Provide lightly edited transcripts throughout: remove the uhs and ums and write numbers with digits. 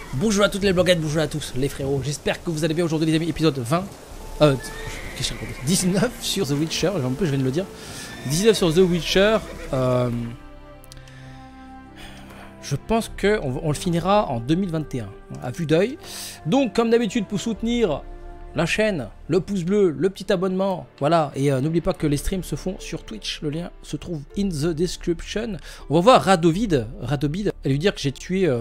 Bonjour à toutes les bloguettes, bonjour à tous les frérots. J'espère que vous allez bien aujourd'hui les amis. Épisode 20. Qu'est-ce que je raconte 19 sur The Witcher. Un peu je viens de le dire. 19 sur The Witcher. Je pense qu'on le finira en 2021. À vue d'œil. Donc comme d'habitude pour soutenir la chaîne, le pouce bleu, le petit abonnement. Voilà. Et n'oubliez pas que les streams se font sur Twitch. Le lien se trouve in the description. On va voir Radobid et lui dire que j'ai tué...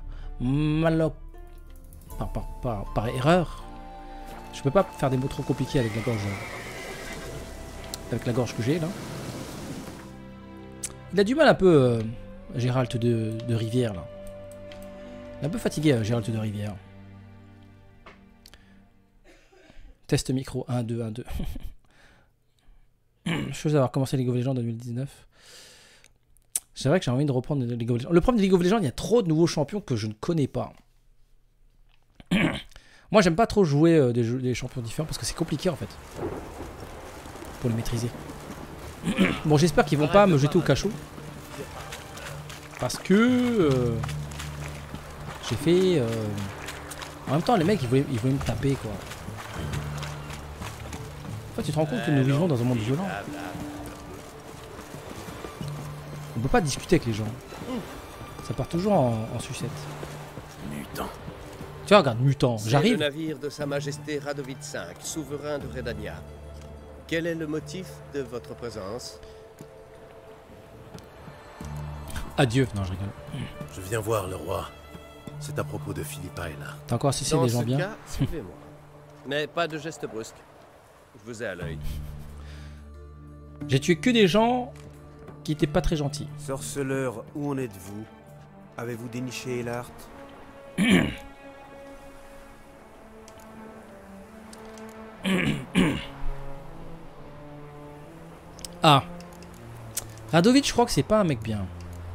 par erreur. Je peux pas faire des mots trop compliqués avec la gorge que j'ai là. Il a du mal un peu Gérald de Rivière là. Il est un peu fatigué Gérald de Rivière. Test micro 1 2 1 2. Chose d'avoir commencé League of Legends en 2019. C'est vrai que j'ai envie de reprendre League of Legends. Le problème de League of Legends, il y a trop de nouveaux champions que je ne connais pas. Moi, j'aime pas trop jouer des champions différents parce que c'est compliqué en fait. Pour les maîtriser. Bon, j'espère qu'ils vont pas me jeter au cachot. Parce que... j'ai fait... En même temps, les mecs, ils voulaient me taper quoi. En fait, tu te rends compte que nous vivons dans un monde violent. On peut pas discuter avec les gens. Ça part toujours en sucette. Mutant. Tu vois, regarde, mutant. J'arrive. Le navire de Sa Majesté Radovid V, souverain de Redania. Quel est le motif de votre présence? Adieu. Non, je rigole. Je viens voir le roi. C'est à propos de Philippa et là. T'as encore assisté Dans des gens ce bien. cas, suivez-moi. Mais pas de geste brusque. Je vous ai à l'œil. J'ai tué que des gens qui étaient pas très gentils. Sorceleur, où en êtes-vous? Avez-vous déniché Elart? Ah. Radovid, je crois que c'est pas un mec bien.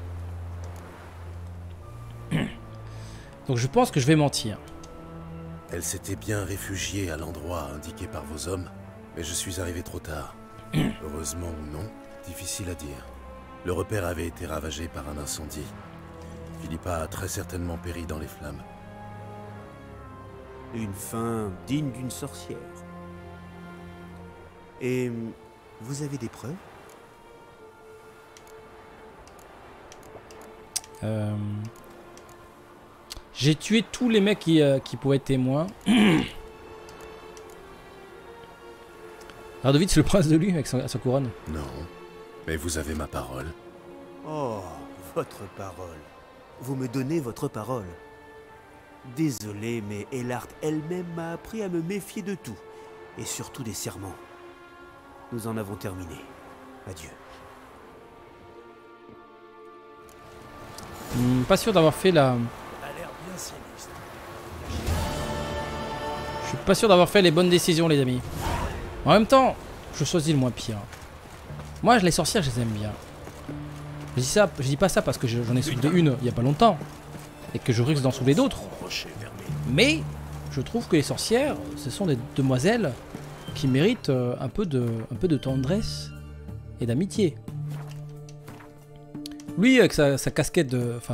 Donc je pense que je vais mentir. Elle s'était bien réfugiée à l'endroit indiqué par vos hommes, mais je suis arrivé trop tard. Heureusement ou non, difficile à dire. Le repère avait été ravagé par un incendie. Philippa a très certainement péri dans les flammes. Une fin digne d'une sorcière. Et vous avez des preuves? J'ai tué tous les mecs qui pouvaient être témoins. Radovid, c'est le prince de lui avec sa couronne. Non, mais vous avez ma parole. Oh, votre parole. Vous me donnez votre parole. Désolé, mais Elart elle-même m'a appris à me méfier de tout. Et surtout des serments. Nous en avons terminé. Adieu. Pas sûr d'avoir fait la... Je suis pas sûr d'avoir fait les bonnes décisions les amis. En même temps, je choisis le moins pire. Moi les sorcières je les aime bien. Je dis pas ça parce que j'en ai soulevé une il y a pas longtemps. Et que je risque d'en soulever d'autres. Mais je trouve que les sorcières, ce sont des demoiselles qui méritent un peu de tendresse et d'amitié. Lui avec sa casquette de... Enfin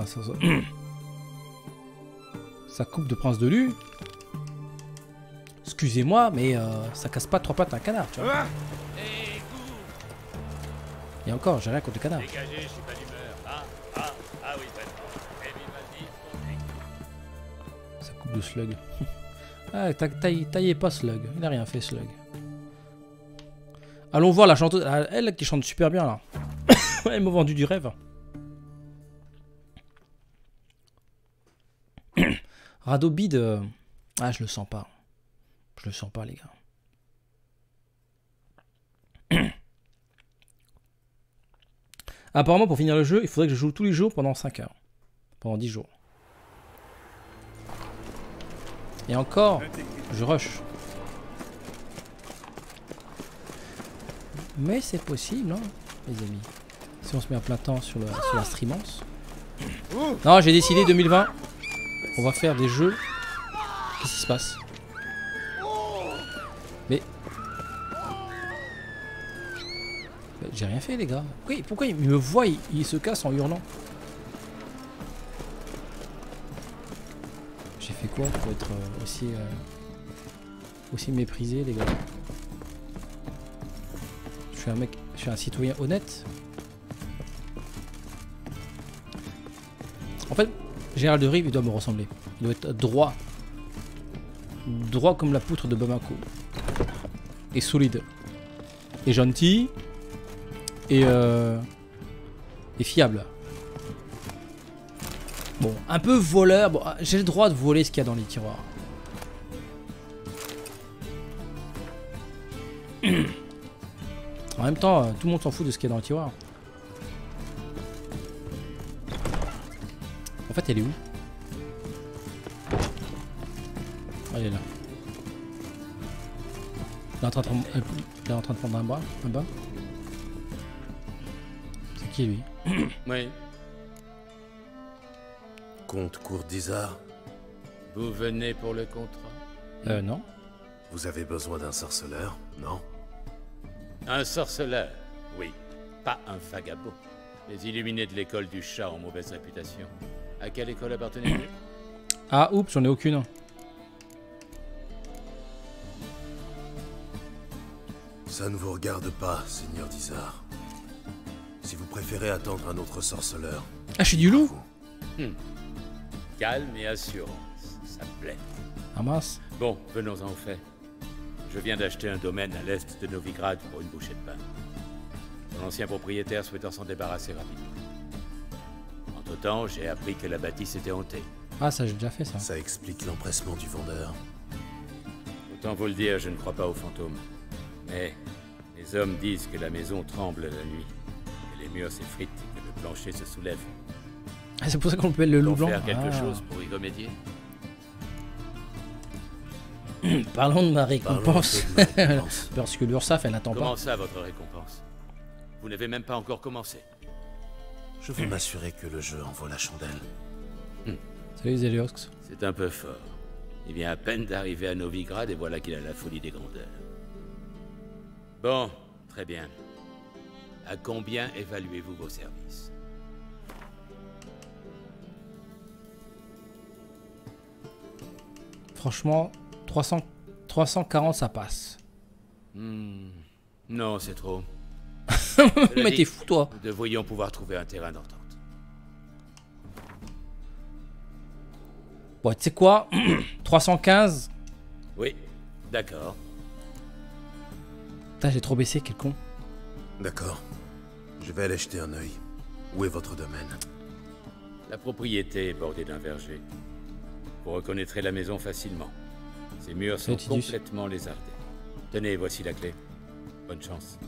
sa coupe de prince de Lu. Excusez-moi, mais ça casse pas trois pattes à un canard, tu vois. Et encore, j'ai rien contre le canard. Sa coupe de slug. Ah, taillez pas slug. Il a rien fait slug. Allons voir la chanteuse. Elle qui chante super bien là. Elle m'a vendu du rêve. Radobid. Ah, je le sens pas. Je le sens pas, les gars. Apparemment, pour finir le jeu, il faudrait que je joue tous les jours pendant 5 heures. Pendant 10 jours. Et encore, je rush. Mais c'est possible, hein, les amis. Si on se met à plein temps sur la streamance. Non, j'ai décidé 2020. On va faire des jeux. Qu'est-ce qui se passe? Mais... J'ai rien fait les gars. Oui, pourquoi il me voit, il se casse en hurlant? J'ai fait quoi pour être aussi méprisé, les gars? Je suis un mec, je suis un citoyen honnête. En fait, Gérald de Rive, il doit me ressembler. Il doit être droit. Droit comme la poutre de Bamako. Et solide. Et gentil. Et fiable. Bon, un peu voleur. Bon, j'ai le droit de voler ce qu'il y a dans les tiroirs. En même temps, tout le monde s'en fout de ce qu'il y a dans le tiroir. En fait, elle est où? Elle est là. Elle est en train de prendre un bras, un bas. C'est qui lui? Oui. Comte Courtisard, Vous venez pour le contrat? Non. vous avez besoin d'un sorceleur, non? Un sorceleur, oui. Pas un vagabond. Les illuminés de l'école du chat ont mauvaise réputation. À quelle école appartenez-vous? Ah, oups, j'en ai aucune. Ça ne vous regarde pas, Seigneur Dizar. Si vous préférez attendre un autre sorceleur, Ah, je suis du loup? Calme et assurance, ça me plaît. Ah mince. Bon, venons-en au fait. Je viens d'acheter un domaine à l'est de Novigrad pour une bouchée de pain. Son ancien propriétaire souhaitant s'en débarrasser rapidement. Entre-temps, j'ai appris que la bâtisse était hantée. Ah, ça j'ai déjà fait ça. ça explique l'empressement du vendeur. Autant vous le dire, je ne crois pas aux fantômes. Mais les hommes disent que la maison tremble la nuit, que les murs s'effritent et que le plancher se soulève. Ah, c'est pour ça qu'on l'appelle le loup Peut-on blanc. faire quelque Ah. chose pour y remédier? Parlons de ma Parlons un récompense. peu de ma récompense. Parce que l'URSSAF, elle n'attend Comment pas. ça, votre récompense? Vous n'avez même pas encore commencé. Je veux m'assurer que le jeu en vaut la chandelle. Salut Zéliox. C'est un peu fort. Il vient à peine d'arriver à Novigrad et voilà qu'il a la folie des grandeurs. Bon, très bien. À combien évaluez-vous vos services? Franchement, 340 ça passe. Non, c'est trop. Mais t'es fou toi. Nous devrions pouvoir trouver un terrain d'entente. Bon, tu sais quoi? 315. Oui, d'accord. Putain, j'ai trop baissé, quel con. D'accord. Je vais aller jeter un œil. Où est votre domaine? La propriété est bordée d'un verger. Vous reconnaîtrez la maison facilement. Ses murs sont Tidus. complètement lézardés. Tenez, voici la clé. Bonne chance.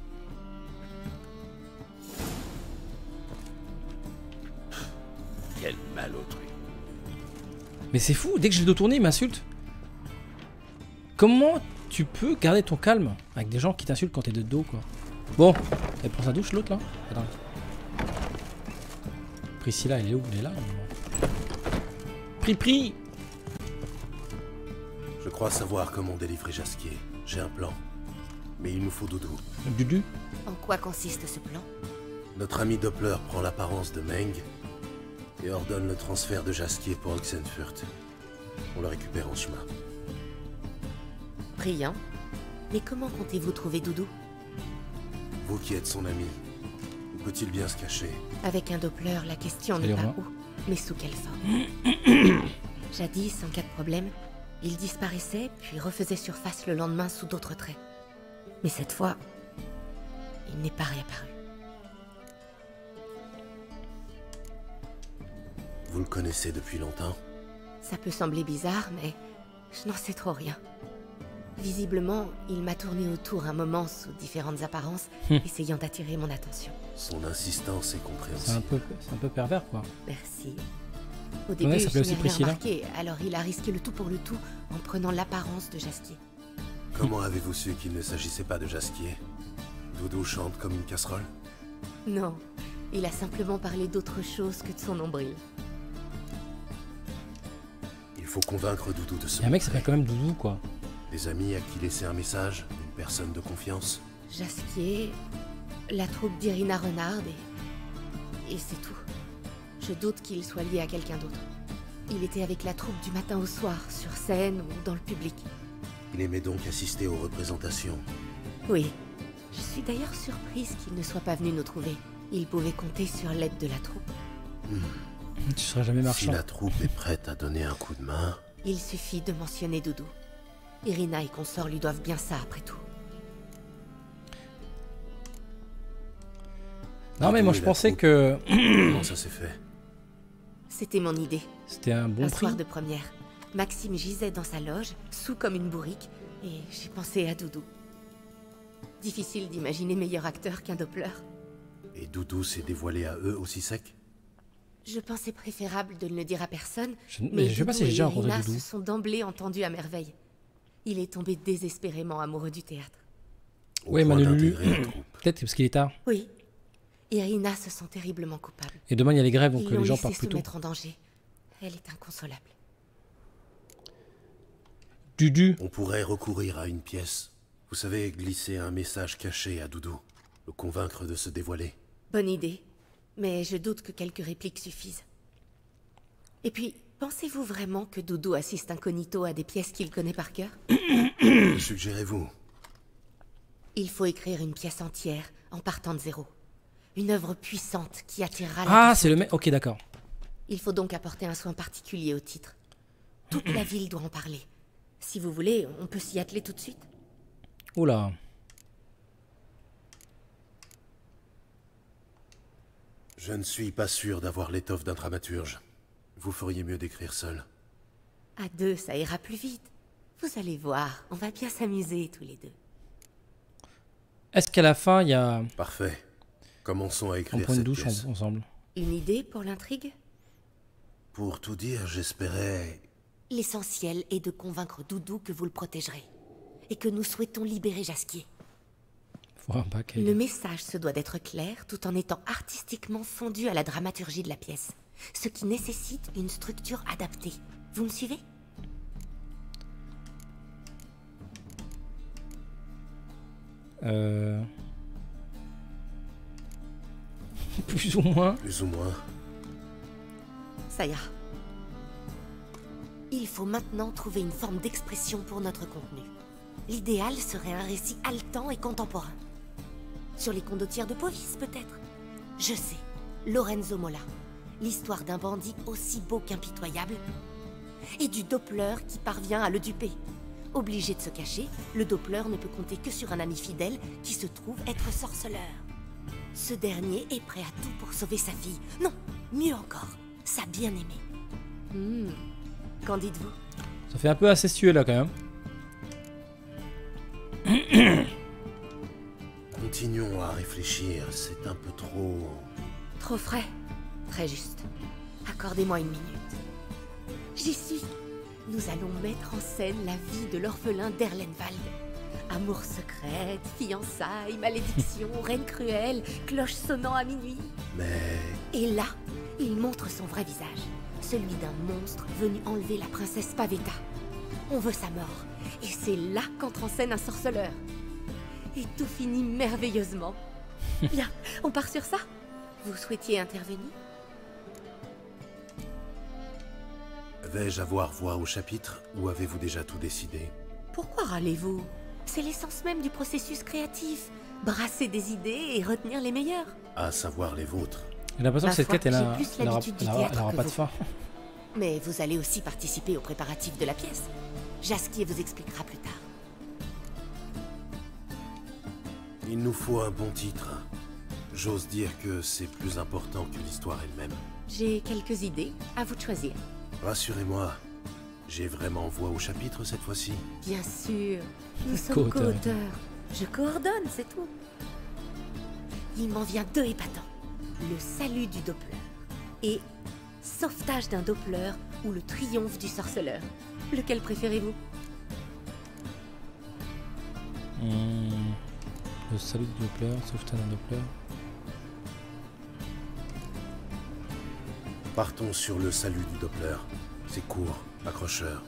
Quel mal autrui. Mais c'est fou, dès que j'ai le dos tourné, il m'insulte. Comment tu peux garder ton calme avec des gens qui t'insultent quand t'es de dos, quoi? Bon, elle prend sa douche, l'autre, là? Attends. Priscilla, elle est où? Elle est là, normalement. Pri. Je crois savoir comment délivrer Jasquier. J'ai un plan. Mais il nous faut Doudou. Dudu. En quoi consiste ce plan? Notre ami Doppler prend l'apparence de Meng et ordonne le transfert de Jasquier pour Oxenfurt. On le récupère en chemin. Brillant. Mais comment comptez-vous trouver Doudou? Vous qui êtes son ami, où peut-il bien se cacher? Avec un Doppler, la question Salut, n'est pas Romain. où, mais sous quelle forme. Jadis, en cas de problème, il disparaissait, puis refaisait surface le lendemain sous d'autres traits. Mais cette fois, il n'est pas réapparu. Vous le connaissez depuis longtemps? Ça peut sembler bizarre, mais je n'en sais trop rien. Visiblement, il m'a tourné autour un moment sous différentes apparences, essayant d'attirer mon attention. Son insistance est C'est compréhensible. un peu pervers, quoi. Merci. Au Ouais, début, ça je s'appelait aussi n'ai rien Priscilla. remarqué, alors il a risqué le tout pour le tout en prenant l'apparence de Jasquier. Comment avez-vous su qu'il ne s'agissait pas de Jasquier? Doudou chante comme une casserole? Non, il a simplement parlé d'autre chose que de son nombril. Il faut convaincre Doudou de Il se y a un mec qui montrer. s'appelle quand même Doudou, quoi. Des amis à qui laisser un message? Une personne de confiance? Jasquier, la troupe d'Irina Renard et c'est tout. Je doute qu'il soit lié à quelqu'un d'autre. Il était avec la troupe du matin au soir, sur scène ou dans le public. Il aimait donc assister aux représentations. Oui. Je suis d'ailleurs surprise qu'il ne soit pas venu nous trouver. Il pouvait compter sur l'aide de la troupe. Tu seras jamais Si marchand. la troupe est prête à donner un coup de main... Il suffit de mentionner Doudou. Irina et consorts lui doivent bien ça après tout. Non mais moi je pensais que Comment ça s'est fait? C'était mon idée. c'était un bon Un prix. soir de première, Maxime gisait dans sa loge, sous comme une bourrique, et j'ai pensé à Doudou. Difficile d'imaginer meilleur acteur qu'un Doppler. Et Doudou s'est dévoilé à eux aussi sec? Je pensais préférable de ne le dire à personne, Mais je sais pas Doudou si j'ai et déjà rencontré Irina Doudou. se sont d'emblée entendus à merveille. Il est tombé désespérément amoureux du théâtre. Ouais, Au point Manu Lulu. d'intégrer la troupe. Peut-être parce qu'il est tard. Oui. Irina se sent terriblement coupable. Et demain il y a les grèves donc Ils l'ont les gens laissée partent plus se tôt. mettre en danger. Elle est inconsolable. Dudu. On pourrait recourir à une pièce. Vous savez, glisser un message caché à Doudou. Le convaincre de se dévoiler. Bonne idée, mais je doute que quelques répliques suffisent. Et puis, pensez-vous vraiment que Doudou assiste incognito à des pièces qu'il connaît par cœur? Que suggérez-vous? Il faut écrire une pièce entière, en partant de zéro. Une œuvre puissante qui attirera Ah l'attention. c'est le mec. Ok d'accord. Il faut donc apporter un soin particulier au titre. Toute la ville doit en parler. Si vous voulez, on peut s'y atteler tout de suite. Oula. Je ne suis pas sûr d'avoir l'étoffe d'un dramaturge. Vous feriez mieux d'écrire seul. À deux, ça ira plus vite. Vous allez voir, on va bien s'amuser tous les deux. Est-ce qu'à la fin il y a Parfait. Commençons à on écrire prend une cette douche pièce. ensemble? Une idée pour l'intrigue? Pour tout dire, j'espérais... L'essentiel est de convaincre Doudou que vous le protégerez. Et que nous souhaitons libérer Jasquier. Faut un bac. Le message se doit d'être clair tout en étant artistiquement fondu à la dramaturgie de la pièce. Ce qui nécessite une structure adaptée. Vous me suivez? Plus ou moins. Plus ou moins. Ça ira. Il faut maintenant trouver une forme d'expression pour notre contenu. L'idéal serait un récit haletant et contemporain. Sur les condottières de Povis, peut-être? Je sais, Lorenzo Mola. L'histoire d'un bandit aussi beau qu'impitoyable. Et du Doppler qui parvient à le duper. Obligé de se cacher, le Doppler ne peut compter que sur un ami fidèle qui se trouve être sorceleur. Ce dernier est prêt à tout pour sauver sa fille. Non, mieux encore, sa bien-aimée. Qu'en dites-vous? Ça fait un peu incestueux là quand même. Continuons à réfléchir, c'est un peu trop... Trop frais? Très juste. Accordez-moi une minute. J'y suis. Nous allons mettre en scène la vie de l'orphelin d'Erlenwald. Amour secrète, fiançailles, malédiction, reine cruelle, cloche sonnant à minuit. Mais... Et là, il montre son vrai visage. Celui d'un monstre venu enlever la princesse Pavetta. On veut sa mort. Et c'est là qu'entre en scène un sorceleur. Et tout finit merveilleusement. Bien, on part sur ça? Vous souhaitiez intervenir? Vais-je avoir voix au chapitre ou avez-vous déjà tout décidé? Pourquoi râlez-vous? C'est l'essence même du processus créatif. Brasser des idées et retenir les meilleures. À savoir les vôtres. J'ai l'impression Ma que cette foi, quête elle j'ai plus aura l'habitude du théâtre elle aura que pas de vous. fin. Mais vous allez aussi participer aux préparatifs de la pièce. Jasquier vous expliquera plus tard. Il nous faut un bon titre. J'ose dire que c'est plus important que l'histoire elle-même. J'ai quelques idées, à vous de choisir. Rassurez-moi, j'ai vraiment voix au chapitre cette fois-ci. Bien sûr, nous sommes Co-auteur. co-auteurs. Je coordonne, c'est tout. Il m'en vient deux épatants. Le salut du Doppler et sauvetage d'un Doppler ou le triomphe du sorceleur. Lequel préférez-vous? Le salut de Doppler, sauvetage d'un Doppler. Partons sur le salut du Doppler. C'est court, accrocheur.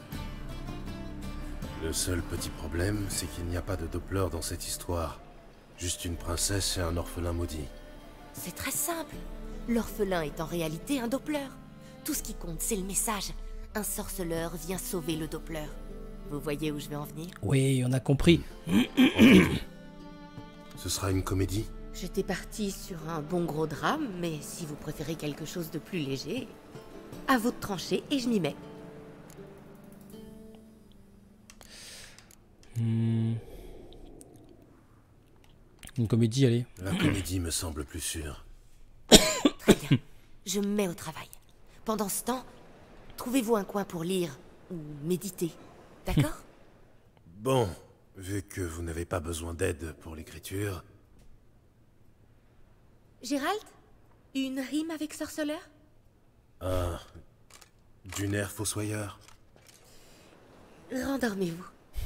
Le seul petit problème, c'est qu'il n'y a pas de Doppler dans cette histoire. Juste une princesse et un orphelin maudit. C'est très simple. L'orphelin est en réalité un Doppler. Tout ce qui compte, c'est le message. un sorceleur vient sauver le Doppler. Vous voyez où je vais en venir? Oui, on a compris. Ce sera une comédie? J'étais partie sur un bon gros drame, mais si vous préférez quelque chose de plus léger, à vous de trancher et je m'y mets. Une comédie, allez. La comédie me semble plus sûre. Très bien, je me mets au travail. Pendant ce temps, trouvez-vous un coin pour lire ou méditer, d'accord? Bon, vu que vous n'avez pas besoin d'aide pour l'écriture... Gérald? Une rime avec sorceleur? Du nerf fossoyeur? Rendormez-vous.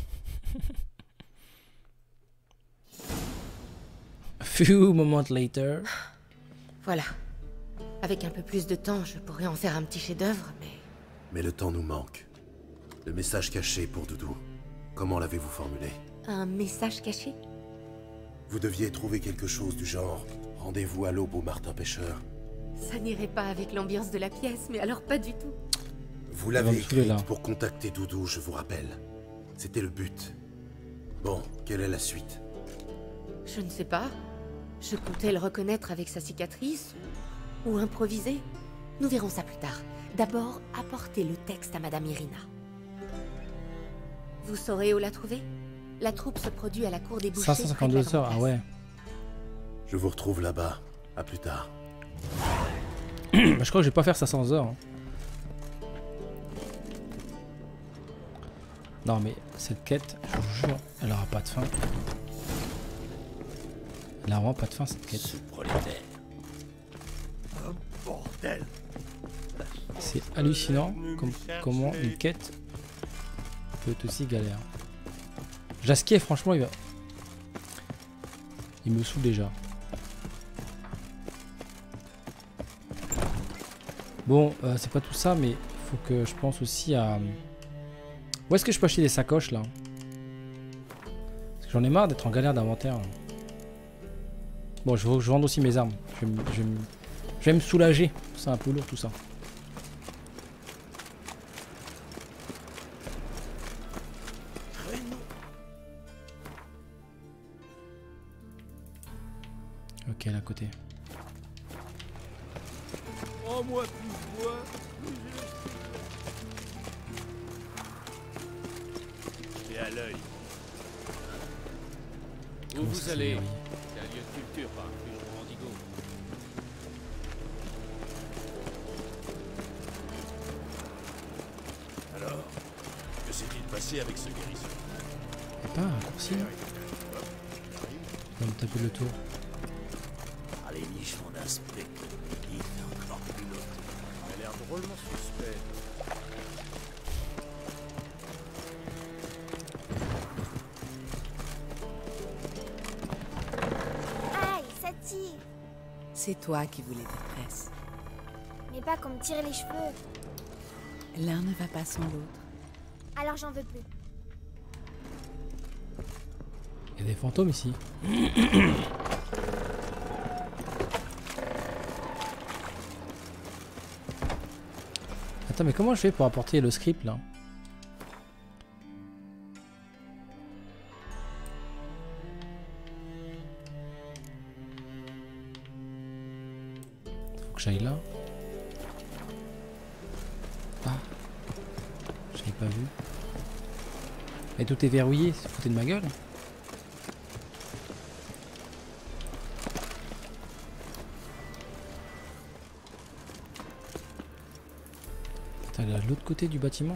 A few moments later. Voilà. Avec un peu plus de temps, je pourrais en faire un petit chef-d'œuvre, mais... Mais le temps nous manque. Le message caché pour Doudou. Comment l'avez-vous formulé? Un message caché? Vous deviez trouver quelque chose du genre « Rendez-vous à l'aube au Martin Pêcheur ». Ça n'irait pas avec l'ambiance de la pièce, mais alors pas du tout. Vous va l'avez me saouler, là. écrite pour contacter Doudou, je vous rappelle. C'était le but. Bon, quelle est la suite? Je ne sais pas. Je comptais le reconnaître avec sa cicatrice, ou improviser. Nous verrons ça plus tard. D'abord, apportez le texte à Madame Irina. Vous saurez où la trouver? La troupe se produit à la cour des bouchers. 552 heures, ah ouais. Je vous retrouve là-bas. À plus tard. Bah, je crois que je vais pas faire 500 heures. Hein. Non mais cette quête, je vous jure, elle aura pas de fin. Elle a vraiment pas de fin cette quête. Ce prolétaire. Oh, bordel! C'est hallucinant comment une quête peut être aussi galère. Jasquier, franchement, il me saoule déjà. Bon, c'est pas tout ça, mais il faut que je pense aussi à... Où est-ce que je peux acheter des sacoches, là? Parce que j'en ai marre d'être en galère d'inventaire. Là. Bon, je vends aussi mes armes. Je vais me soulager. C'est un peu lourd, tout ça. Ok, là à côté. Oh, moi, plus je bois, plus j'ai à l'œil. Où Comment vous ça allez? s'énerve? C'est un lieu de culture, pas un fusion Randigo. Alors, que s'est-il passé avec ce guérisseur? Y'a pas un raccourci là? Je vais me taper le tour. Allez, niche mon aspect. Il est encore plus long. Il a l'air drôlement suspect. Aïe, ça tire. C'est toi qui voulais des tresses. Mais pas qu'on me tire les cheveux. L'un ne va pas sans l'autre. Alors j'en veux plus. Il y a des fantômes ici. Attends, mais comment je fais pour apporter le script là? Faut que j'aille là. Ah, j'avais pas vu. Et tout est verrouillé, c'est foutu de ma gueule. Putain, elle est de l'autre côté du bâtiment.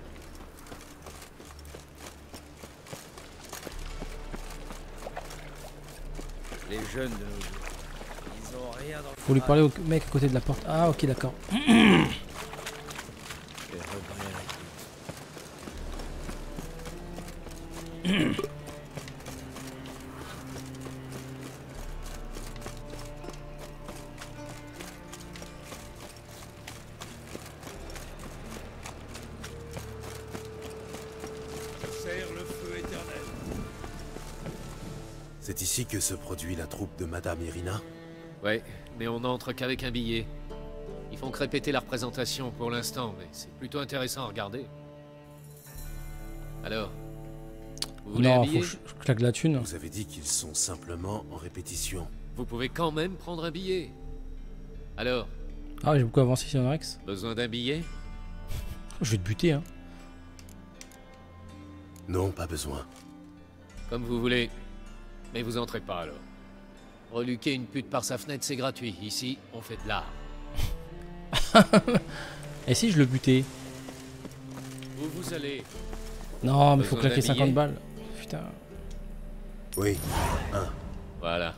Les jeunes de nos jours, ils ont rien dans le Faut lui parler au mec à côté de la porte. Ah ok d'accord. Les regrets. Serre le feu éternel. C'est ici que se produit la troupe de Madame Irina? Ouais, mais on n'entre qu'avec un billet. Il font que répéter la représentation pour l'instant, mais c'est plutôt intéressant à regarder. Alors, vous voulez un Non, faut billet? que je claque la thune. Vous avez dit qu'ils sont simplement en répétition. Vous pouvez quand même prendre un billet. Alors, Ah, j'ai beaucoup avancé sur Rex. besoin d'un billet? Je vais te buter, hein. Non, pas besoin. Comme vous voulez. Mais vous entrez pas alors. Reluquer une pute par sa fenêtre, c'est gratuit. Ici, on fait de l'art. Et si je le butais? Où vous allez? Non, mais faut Besoin claquer d'un 50 billet? balles. Putain. Oui. Voilà.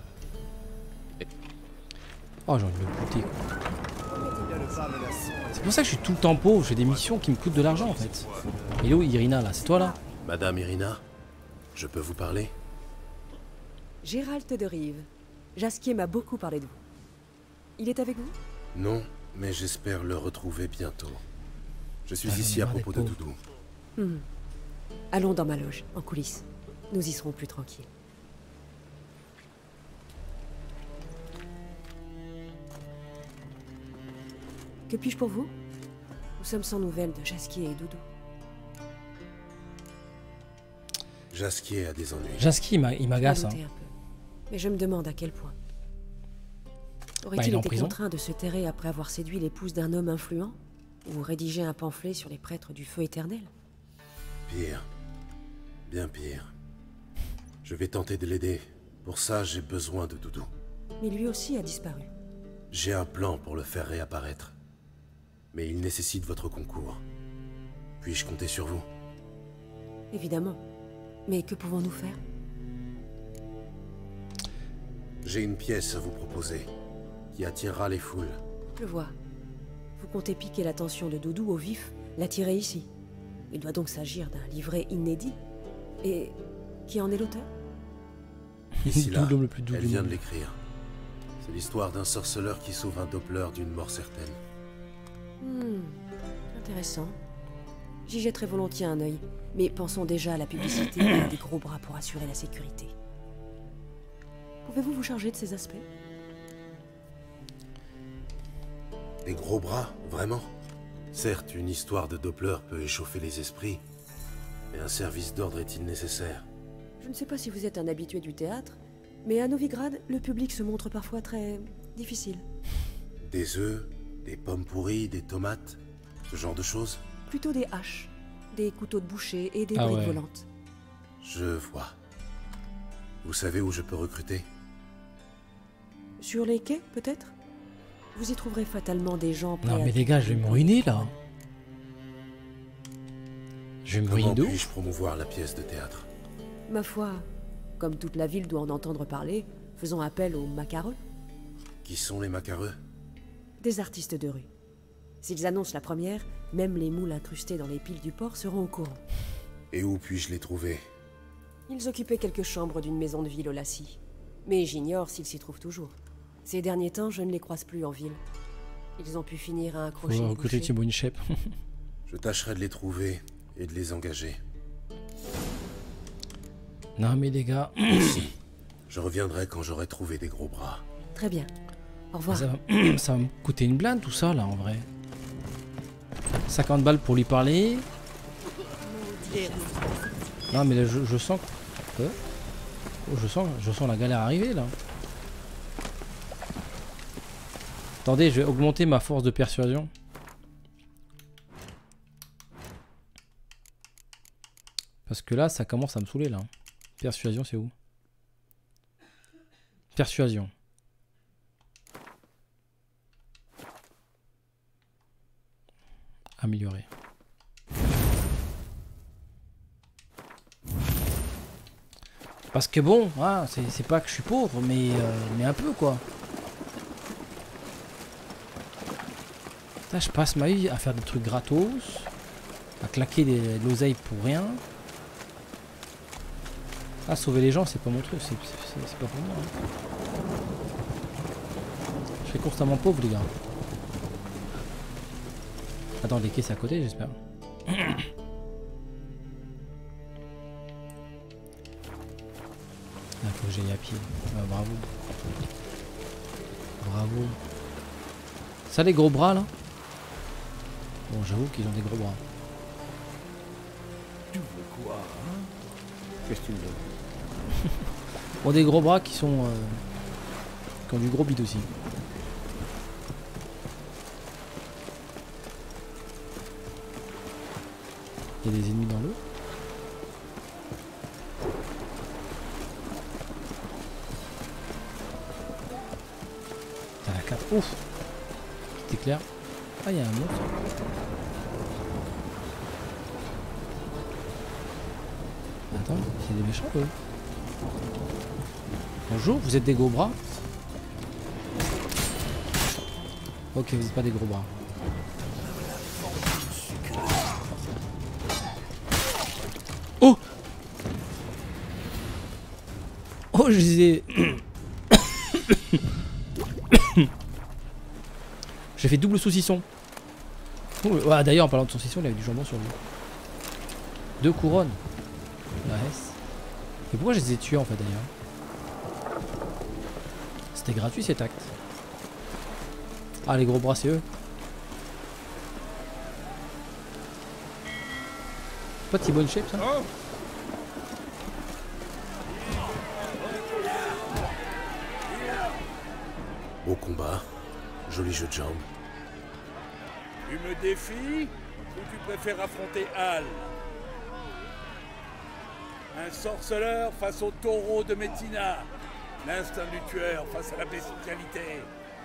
Oh, j'ai envie de le buter, quoi. C'est pour ça que je suis tout le temps pauvre. Je fais des missions qui me coûtent de l'argent, en fait. Hello, Irina, là. C'est toi, là? Madame Irina, je peux vous parler? Gérald de Rive. Jasquier m'a beaucoup parlé de vous. Il est avec vous? Non, mais j'espère le retrouver bientôt. Je suis Ah, ici à j'en ai propos de marre des Doudou. Allons dans ma loge, en coulisses. Nous y serons plus tranquilles. Que puis-je pour vous? Nous sommes sans nouvelles de Jasquier et Doudou. Jasquier a des ennuis. Jasky, il m'agace, Je hein. m'en doutais un peu. Mais je me demande à quel point. il Aurait-il est en été prison. contraint de se terrer après avoir séduit l'épouse d'un homme influent? Ou rédigé un pamphlet sur les prêtres du feu éternel? Pire. Bien pire. Je vais tenter de l'aider. Pour ça, j'ai besoin de Doudou. Mais lui aussi a disparu. J'ai un plan pour le faire réapparaître. Mais il nécessite votre concours. Puis-je compter sur vous? Évidemment. Mais que pouvons-nous faire? J'ai une pièce à vous proposer, qui attirera les foules. Je vois. Vous comptez piquer l'attention de Doudou au vif, l'attirer ici. Il doit donc s'agir d'un livret inédit. Et qui en est l'auteur? Ici là, Doudou le plus doux elle du vient de monde. l'écrire. C'est l'histoire d'un sorceleur qui sauve un Doppler d'une mort certaine. Intéressant. J'y jetterai volontiers un œil. Mais pensons déjà à la publicité et des gros bras pour assurer la sécurité. Pouvez-vous vous charger de ces aspects? Des gros bras, vraiment? Certes, une histoire de Doppler peut échauffer les esprits, mais un service d'ordre est-il nécessaire? Je ne sais pas si vous êtes un habitué du théâtre, mais à Novigrad, le public se montre parfois très difficile. Des œufs, des pommes pourries, des tomates, ce genre de choses? Plutôt des haches, des couteaux de boucher et des Ah briques ouais. volantes. Je vois. Vous savez où je peux recruter? Sur les quais, peut-être? Vous y trouverez fatalement des gens prêts Non, à mais les gars, je vais me ruiner, là. Je vais me ruiner Comment de ouf. puis-je promouvoir la pièce de théâtre? Ma foi, comme toute la ville doit en entendre parler, faisons appel aux macareux, Qui sont les macareux? des artistes de rue. S'ils annoncent la première, même les moules incrustés dans les piles du port seront au courant. Et où puis-je les trouver? Ils occupaient quelques chambres d'une maison de ville au Lassie. Mais j'ignore s'ils s'y trouvent toujours. Ces derniers temps, je ne les croise plus en ville. Ils ont pu finir à accrocher Faut les recruter bouchers. Thibaut Inchep. Je tâcherai de les trouver et de les engager. Non, mais les gars, Je reviendrai quand j'aurai trouvé des gros bras. Très bien. Au revoir. ça va me coûter une blinde, tout ça, là, en vrai. 50 balles pour lui parler. Non, mais là, je sens que... Oh, je sens la galère arriver, là. Attendez, je vais augmenter ma force de persuasion. Parce que là, ça commence à me saouler, là. Persuasion, c'est où? Persuasion. Améliorer. Parce que bon, hein, c'est pas que je suis pauvre, mais un peu, quoi. Là, je passe ma vie à faire des trucs gratos, à claquer de l'oseille pour rien. Ah, sauver les gens, c'est pas mon truc, c'est pas pour moi. Hein. Je suis constamment pauvre, les gars. Attends, les quais, c'est à côté, j'espère. Il faut que j'aille à pied. Ah, bravo. Bravo. Ça les gros bras là. Bon j'avoue qu'ils ont des gros bras. Tu veux quoi, hein? Qu'est-ce que tu me veux? Bon des gros bras qui sont... qui ont du gros bide aussi. Il y a des ennemis dans l'eau. T'as la 4. Ouf. Petit éclair. Ah il y a un monstre. Attends, c'est des méchants eux. Bonjour, vous êtes des gros bras? Ok, vous n'êtes pas des gros bras. Oh! Oh, je disais... J'ai fait double saucisson. Oh, ouais, d'ailleurs, en parlant de saucisson, il avait du jambon sur lui. 2 couronnes. Nice. Et pourquoi je les ai tués en fait d'ailleurs? C'était gratuit cet acte. Ah, les gros bras, c'est eux. Pas T-Bone Shape ça? Beau combat, joli jeu de jambes. Tu me défies ou tu préfères affronter Hal? Un sorceleur face au taureau de Metina. L'instinct du tueur face à la bestialité.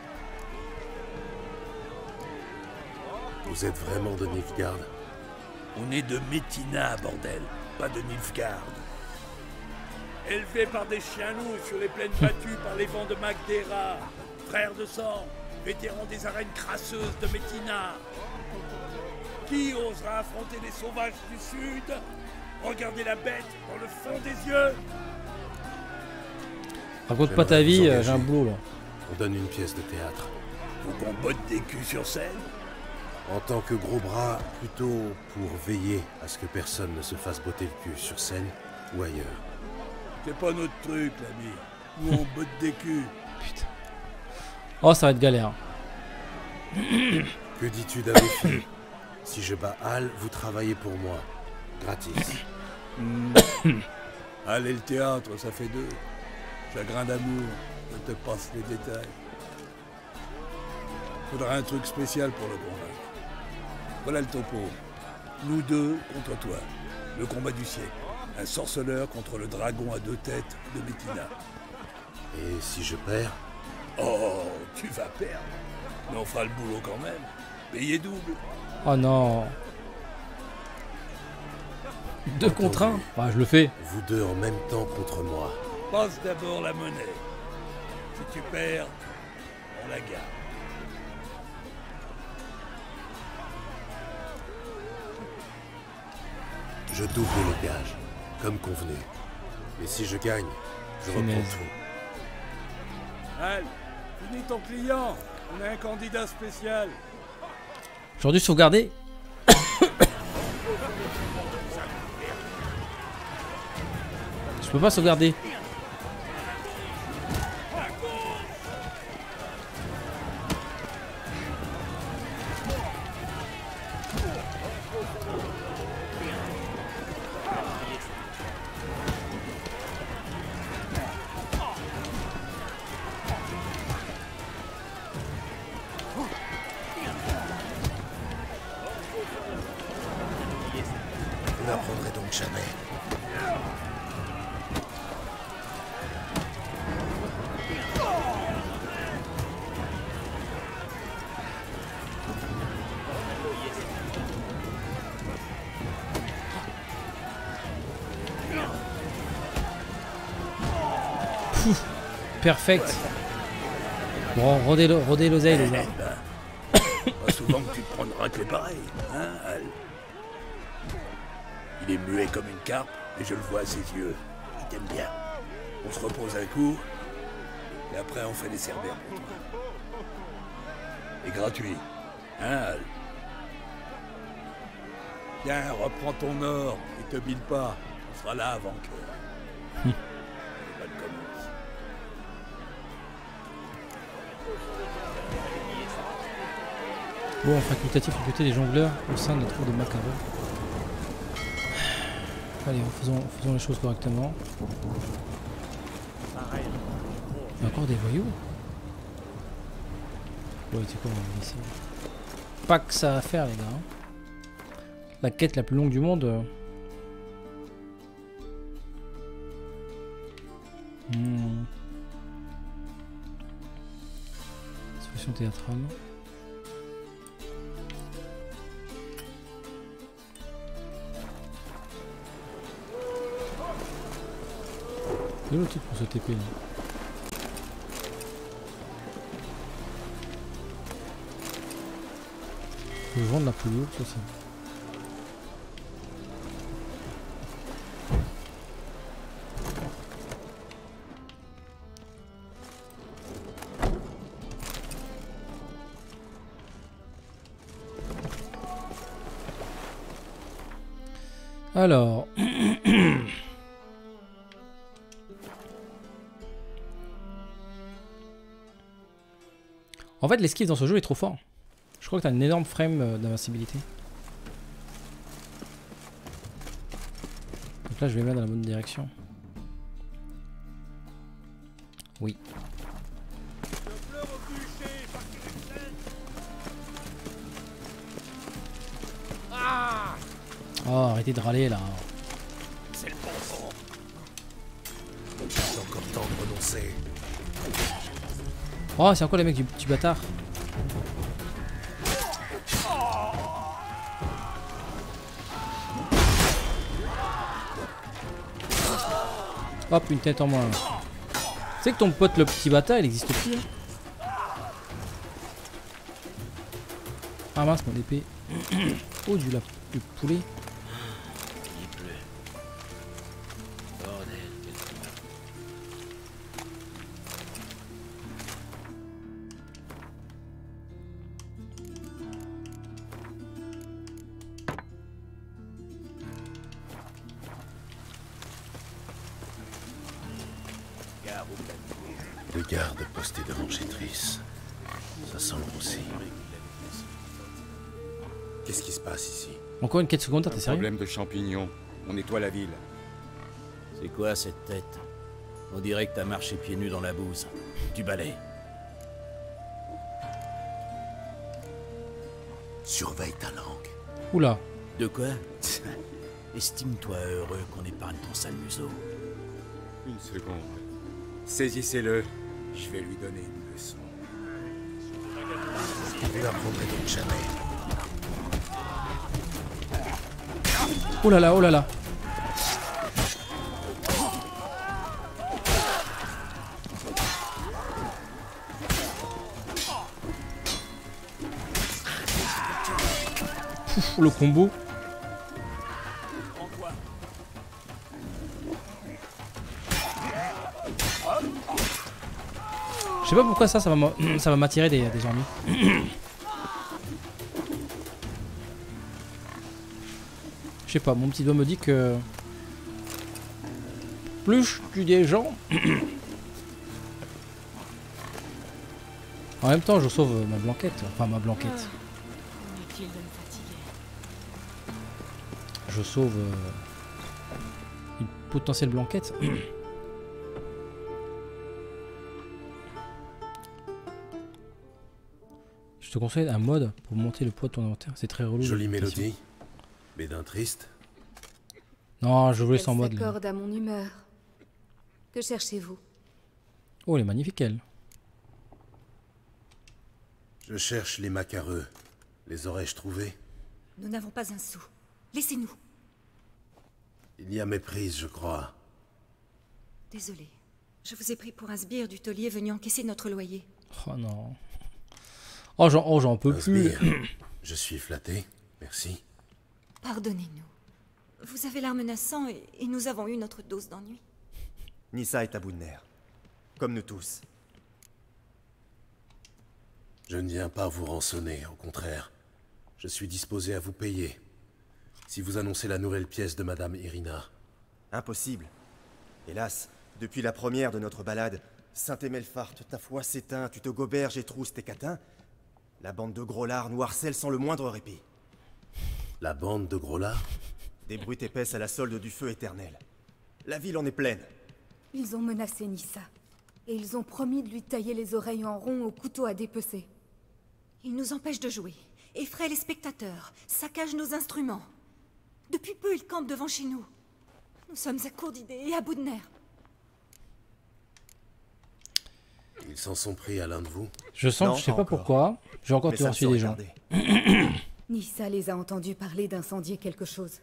Vous êtes vraiment de Nilfgaard? On est de Metina, bordel, pas de Nilfgaard. Élevé par des chiens loups sur les plaines battues par les vents de Magdera. Frère de sang, vétéran des arènes crasseuses de Metina. Qui osera affronter les sauvages du sud? Regardez la bête dans le fond des yeux. Raconte pas ta vie, j'ai un boulot là. On donne une pièce de théâtre. Faut qu'on botte des culs sur scène? En tant que gros bras, plutôt pour veiller à ce que personne ne se fasse botter le cul sur scène ou ailleurs. C'est pas notre truc, l'ami. Nous on botte des culs. Putain. Oh, ça va être galère. Que dis-tu d'Améphie? Si je bats Hal, vous travaillez pour moi. Gratis. Allez, le théâtre, ça fait 2. Chagrin d'amour, je te passe les détails. Faudra un truc spécial pour le convaincre. Voilà le topo. Nous 2 contre toi. Le combat du siècle. Un sorceleur contre le dragon à 2 têtes de Metina. Et si je perds? Oh, tu vas perdre. Mais on fera le boulot quand même. Payé double. Oh non. 2 contre 1. Bah, je le fais. Vous 2 en même temps contre moi. Passe d'abord la monnaie. Si tu perds, on la garde. Je double le gage, comme convenu. Et si je gagne, je reprends tout. Al, finis ton client. On a un candidat spécial. J'aurais dû sauvegarder. Je peux pas sauvegarder. Vous n'apprendrez donc jamais. Perfect. Bon, rodez l'oseille les gars. Pas souvent que tu te prends une raclée pareille, hein, Al? Il est muet comme une carpe, et je le vois à ses yeux. Il t'aime bien. On se repose un coup, et après on fait les cerbères pour toi. Et gratuit, hein, Al? Tiens, reprends ton or, et te bile pas. On sera là avant que... Le bal commence. en facultatif recruter des jongleurs au sein de la troupe de Macabre. Allez, faisons les choses correctement. Il y a encore des voyous. Ouais, c'est quoi, on va essayer. Pas que ça à faire, les gars. Hein. La quête la plus longue du monde. Solution théâtrale. C'est le truc pour se TP là. Faut vendre la plus haute aussi. Alors, en fait, l'esquive dans ce jeu est trop fort. Je crois que t'as une énorme frame d'invincibilité. Donc là, je vais mettre dans la bonne direction. Oui. Oh, arrêtez de râler là. C'est le bon vent. C'est encore temps de renoncer. Oh, c'est encore les mecs du petit bâtard. Hop, une tête en moins. Tu sais que ton pote le petit bâtard, il existe plus. Hein. Ah mince, mon épée. Oh, du poulet. Il pleut. Bordel, quel climat. Le garde posté devant Chétrice. Ça sent le roussi. Qu'est-ce qui se passe ici? Encore une quête secondaire, t'es sérieux? Problème de champignons. On nettoie la ville. C'est quoi cette tête? On dirait que t'as marché pieds nus dans la bouse. Du balai. Surveille ta langue. Oula. De quoi? Estime-toi heureux qu'on épargne ton sale museau. Une seconde. Saisissez-le. Je vais lui donner une leçon. Vous l'apprendrez donc jamais. Oh là là, oh là là. Pouf, le combo. Je sais pas pourquoi ça va m'attirer des ennuis. Je sais pas, mon petit doigt me dit que plus je tue des gens, en même temps je sauve ma blanquette, enfin ma blanquette. Je sauve une potentielle blanquette. Je te conseille un mode pour monter le poids de ton inventaire, c'est très relou. Jolie mélodie, mais d'un triste. Non, je voulais sans mode. Elle s'accorde à mon humeur. Que cherchez-vous? Oh, elle est magnifique, elle. Je cherche les macareux. Les aurais-je trouvés? Nous n'avons pas un sou. Laissez-nous. Il y a méprise, je crois. Désolé. Je vous ai pris pour un sbire du taulier venu encaisser notre loyer. Oh non. Oh, j'en peux plus. Je suis flatté. Merci. Pardonnez-nous. Vous avez l'air menaçant et nous avons eu notre dose d'ennui. Nissa est à bout de nerfs. Comme nous tous. Je ne viens pas vous rançonner, au contraire. Je suis disposé à vous payer. Si vous annoncez la nouvelle pièce de Madame Irina. Impossible. Hélas, depuis la première de notre balade, Saint-Emelfart, ta foi s'éteint, tu te goberges et trousses tes catins. La bande de gros lards nous harcèle sans le moindre répit. La bande de gros lards? Des brutes épaisses à la solde du feu éternel. La ville en est pleine. Ils ont menacé Nissa. Et ils ont promis de lui tailler les oreilles en rond au couteau à dépecer. Ils nous empêchent de jouer, effraient les spectateurs, saccagent nos instruments. Depuis peu, ils campent devant chez nous. Nous sommes à court d'idées et à bout de nerfs. Ils s'en sont pris à l'un de vous? Je sens que je sais pas pourquoi. J'ai encore te reçu des gens. Nissa les a entendus parler d'incendier quelque chose.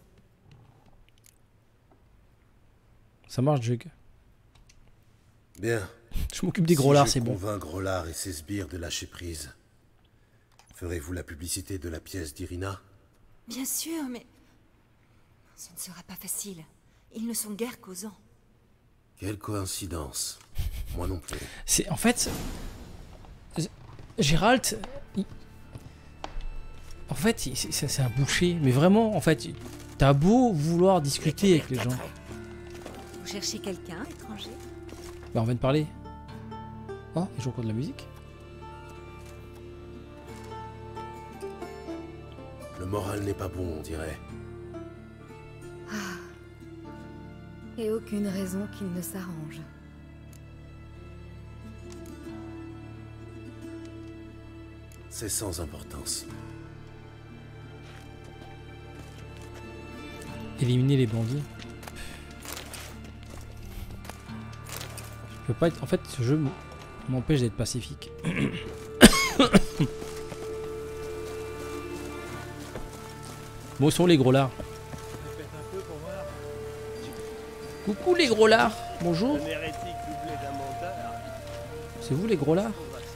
Ça marche, Jug. Bien. Je m'occupe des gros lards, c'est bon. Si je convainc Grolard et ses sbires de lâcher prise, ferez-vous la publicité de la pièce d'Irina? Bien sûr, mais... ce ne sera pas facile. Ils ne sont guère causants. Quelle coïncidence. Moi non plus. C'est en fait... Gérald... En fait, c'est un boucher. Mais vraiment, en fait, t'as beau vouloir discuter avec les gens. Vous cherchez quelqu'un, étranger? Bah on vient de parler. Oh, ils jouent encore de la musique. Le moral n'est pas bon, on dirait. Ah. Et aucune raison qu'il ne s'arrange. C'est sans importance. Éliminer les bandits. Je peux pas être... En fait, ce jeu m'empêche d'être pacifique. Bon, où sont les gros lards? Coucou les gros lards. Bonjour. C'est vous les gros lards?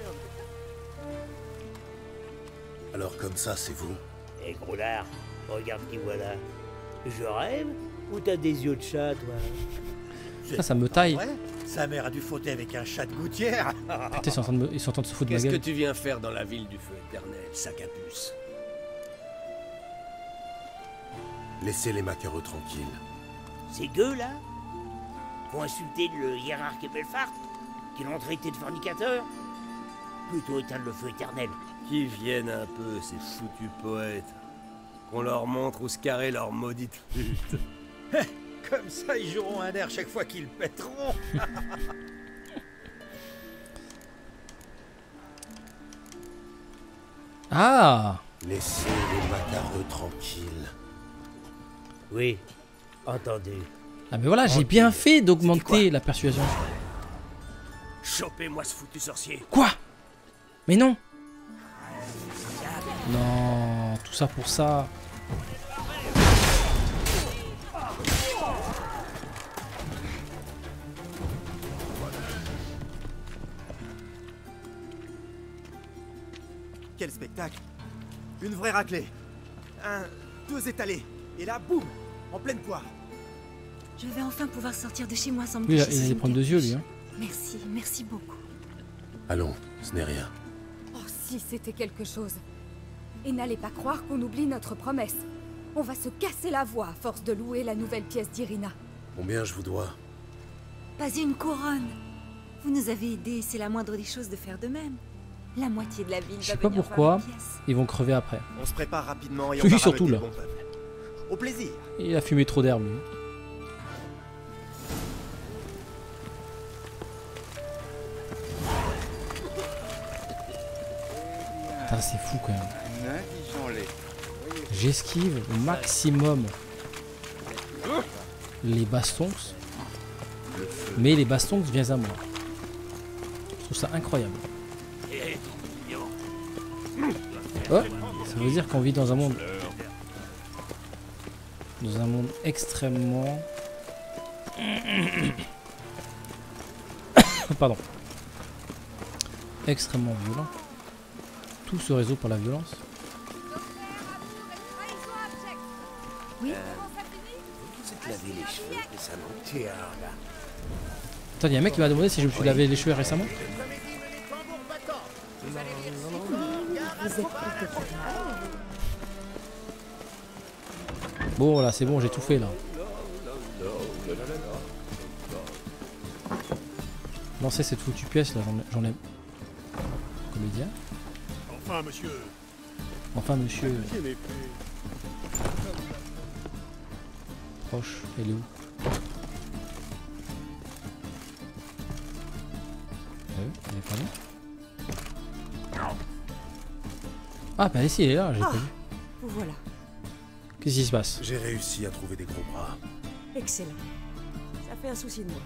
Alors comme ça, c'est vous? Eh gros lard, regarde qui voilà. Je rêve ou t'as des yeux de chat, toi? Ça me taille. Sa mère a dû fauter avec un chat de gouttière. Putain, ils sont en train de se foutre de ma gueule. Qu'est-ce que tu viens faire dans la ville du feu éternel, sac à puce? Laissez les maquereux tranquilles. Ces gueux, là, vont insulter le hiérarque Belfart, qui l'ont traité de fornicateur. Plutôt éteindre le feu éternel. Qu'ils viennent un peu, ces foutus poètes. Qu'on leur montre où se carrer leur maudite flûte. Comme ça, ils joueront un air chaque fois qu'ils pèteront. Ah! Laissez les macareux tranquilles. Oui, entendu. Ah mais voilà, j'ai bien fait d'augmenter la persuasion. Chopez-moi ce foutu sorcier. Quoi? Mais non! Non, tout ça pour ça. Quel spectacle! Une vraie raclée. Deux étalés. Et là, boum! En pleine poire. Je vais enfin pouvoir sortir de chez moi sans me Oui, cacher il allait prendre 2 yeux, lui. Hein. Merci, merci beaucoup. Allons, ce n'est rien. Oh, si c'était quelque chose. Et n'allez pas croire qu'on oublie notre promesse. On va se casser la voix à force de louer la nouvelle pièce d'Irina. Combien je vous dois? Pas une couronne. Vous nous avez aidés, c'est la moindre des choses de faire de même. La moitié de la ville va venir. Je sais pas pourquoi, ils vont crever après. On se prépare rapidement et on oui, va surtout là. le bon peuple. Au plaisir. Il a fumé trop d'herbe, lui. Putain, c'est fou quand même. J'esquive au maximum les bastons. Mais les bastons viennent à moi. Je trouve ça incroyable. Oh, ça veut dire qu'on vit dans un monde... extrêmement... Pardon. Extrêmement violent. Tout se résout par la violence. Oui. C'est de laver les cheveux récemment. Attends, il y a un mec qui m'a demandé si je me suis lavé les cheveux récemment. Bon, voilà, c'est bon, j'ai tout fait là. Lancer cette foutue pièce là, j'en ai. Comédien. Enfin, monsieur. Enfin, monsieur. Deuxième épée. Proche, elle est où? Elle est pas là. Ah bah si, elle est là, j'ai pas vu. Vous voilà. Qu'est-ce qui se passe? J'ai réussi à trouver des gros bras. Excellent. Ça fait un souci de moi.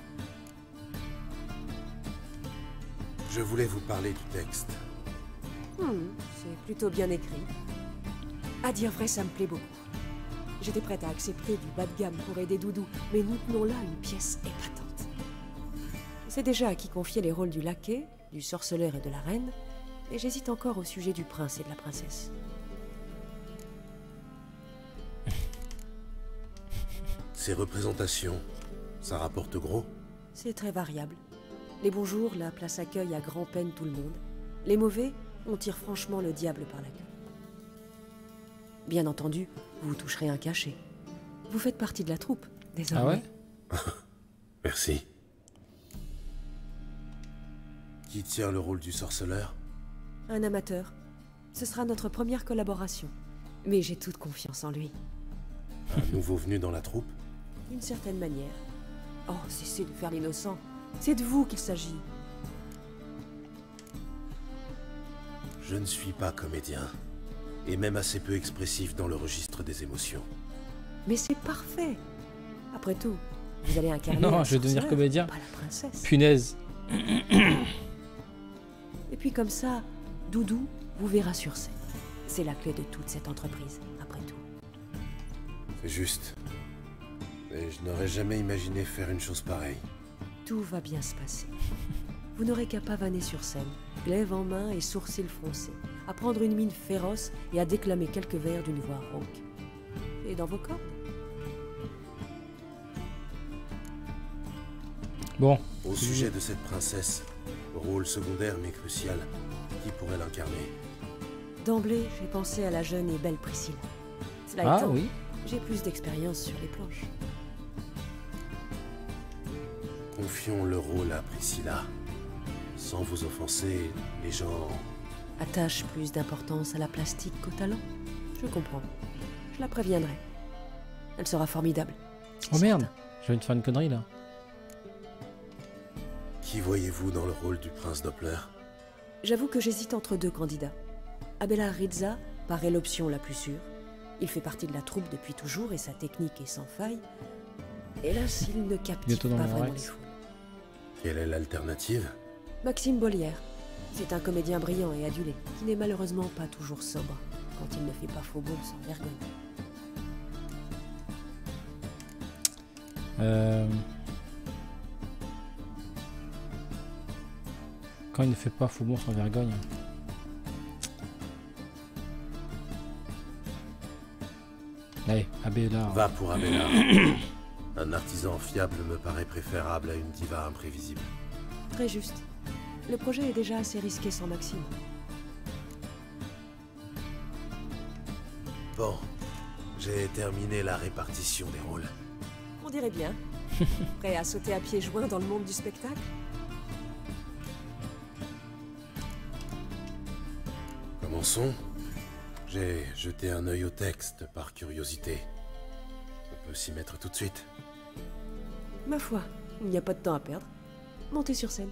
Je voulais vous parler du texte. C'est plutôt bien écrit. À dire vrai, ça me plaît beaucoup. J'étais prête à accepter du bas de gamme pour aider Doudou, mais nous tenons là une pièce épatante. Je sais déjà à qui confier les rôles du laquais, du sorceleur et de la reine, et j'hésite encore au sujet du prince et de la princesse. Ces représentations, ça rapporte gros? C'est très variable. Les bons jours, la place accueille à grand-peine tout le monde. Les mauvais, on tire franchement le diable par la queue. Bien entendu, vous toucherez un cachet. Vous faites partie de la troupe, désormais. Ah ouais? Merci. Qui tient le rôle du sorceleur? Un amateur. Ce sera notre première collaboration. Mais j'ai toute confiance en lui. Un nouveau venu dans la troupe? D'une certaine manière. Oh, cessez de faire l'innocent. C'est de vous qu'il s'agit. Je ne suis pas comédien. Et même assez peu expressif dans le registre des émotions. Mais c'est parfait. Après tout, vous allez incarner Non, un je vais devenir sorceleur, comédien. pas la princesse. Punaise. Et puis comme ça, Doudou vous verra sur scène. C'est la clé de toute cette entreprise, après tout. C'est juste. Mais je n'aurais jamais imaginé faire une chose pareille. Tout va bien se passer. Vous n'aurez qu'à pavaner sur scène, glaive en main et sourcils froncés, à prendre une mine féroce et à déclamer quelques vers d'une voix rauque. Et dans vos cordes. Bon. Au sujet de cette princesse, rôle secondaire mais crucial, qui pourrait l'incarner? D'emblée, j'ai pensé à la jeune et belle Priscilla. Cela Ah étant, oui. j'ai plus d'expérience sur les planches. Confions le rôle à Priscilla. Sans vous offenser, les gens... Attache plus d'importance à la plastique qu'au talent. Je comprends. Je la préviendrai. Elle sera formidable. Oh merde, je viens de faire une connerie là. Qui voyez-vous dans le rôle du prince Doppler? J'avoue que j'hésite entre deux candidats. Abelard Rizza paraît l'option la plus sûre. Il fait partie de la troupe depuis toujours et sa technique est sans faille. Hélas, il ne captive pas vraiment les foules. Quelle est l'alternative? Maxime Bollière. C'est un comédien brillant et adulé, qui n'est malheureusement pas toujours sobre, quand il ne fait pas faux bon sans vergogne. Quand il ne fait pas faux bon sans vergogne. Allez, Abelard. Va pour Abelard. Un artisan fiable me paraît préférable à une diva imprévisible. Très juste. Le projet est déjà assez risqué sans Maxime. Bon, j'ai terminé la répartition des rôles. On dirait bien. Prêt à sauter à pieds joints dans le monde du spectacle? Commençons. J'ai jeté un œil au texte par curiosité. On peut s'y mettre tout de suite. Ma foi, il n'y a pas de temps à perdre. Montez sur scène.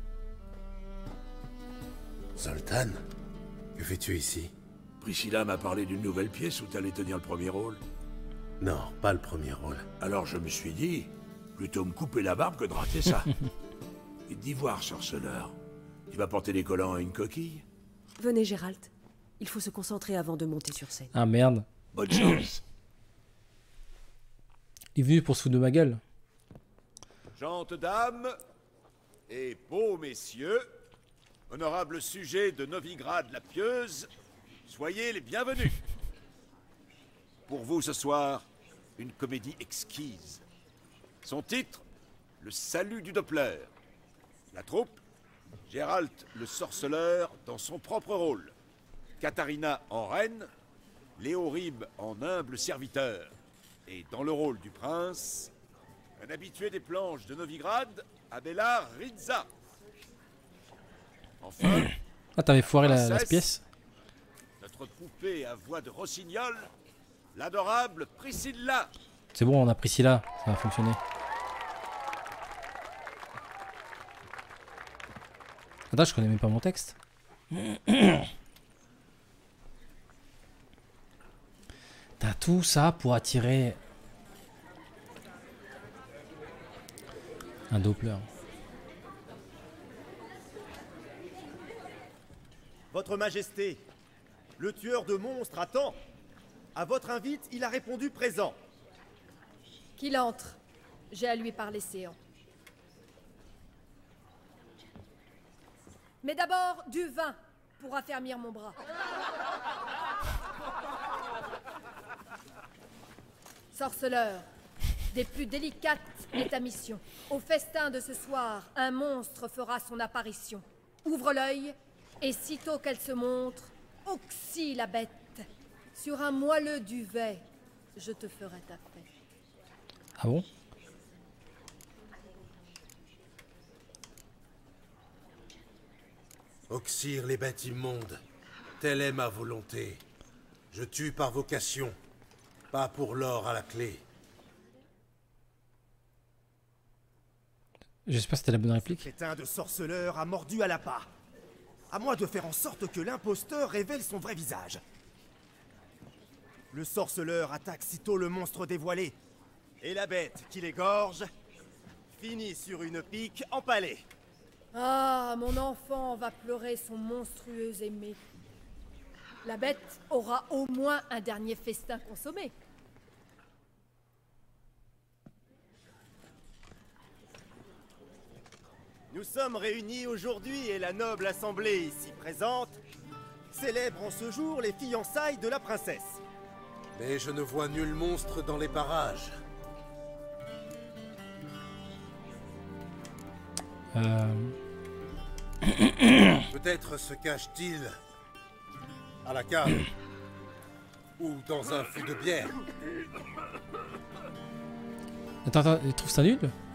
Zoltan, que fais-tu ici? Priscilla m'a parlé d'une nouvelle pièce où t'allais tenir le premier rôle. Non, pas le premier rôle. Alors je me suis dit, plutôt me couper la barbe que de rater ça. Et d'ivoire, sorceleur. Tu vas porter des collants à une coquille? Venez, Gérald. Il faut se concentrer avant de monter sur scène. Ah merde. Bonne chance. Il est venu pour se foutre de ma gueule. Gentes dames et beaux messieurs, honorables sujets de Novigrad la Pieuse, soyez les bienvenus. Pour vous ce soir, une comédie exquise. Son titre, Le salut du Doppler. La troupe, Gérald le sorceleur dans son propre rôle. Katharina en reine, Léorib en humble serviteur. Et dans le rôle du prince, un habitué des planches de Novigrad, Abelard Rizza. Enfin, Ah, t'avais foiré la Princesse, pièce. Notre poupée à voix de rossignol, l'adorable Priscilla. C'est bon, on a Priscilla, ça va fonctionner. Attends, je connais même pas mon texte. T'as tout ça pour attirer un Doppler. Votre Majesté, le tueur de monstres attend. À votre invite, il a répondu présent. Qu'il entre. J'ai à lui parler séant. Mais d'abord, du vin pour affermir mon bras. Sorceleur, des plus délicates est ta mission. Au festin de ce soir, un monstre fera son apparition. Ouvre l'œil, et sitôt qu'elle se montre, oxy la bête. Sur un moelleux duvet, je te ferai ta fête. Ah bon? Oxyre les bêtes immondes, telle est ma volonté. Je tue par vocation, pas pour l'or à la clé. J'espère que c'était la bonne réplique. Crétin de sorceleur a mordu à l'appât. À moi de faire en sorte que l'imposteur révèle son vrai visage. Le sorceleur attaque sitôt le monstre dévoilé. Et la bête qui l'égorge finit sur une pique empalée. Ah, mon enfant va pleurer son monstrueux aimé. La bête aura au moins un dernier festin consommé. Nous sommes réunis aujourd'hui et la noble assemblée ici présente célèbre en ce jour les fiançailles de la princesse. Mais je ne vois nul monstre dans les parages. Peut-être se cache-t-il à la cave ou dans un fût de bière. Attends, il trouve ça nul?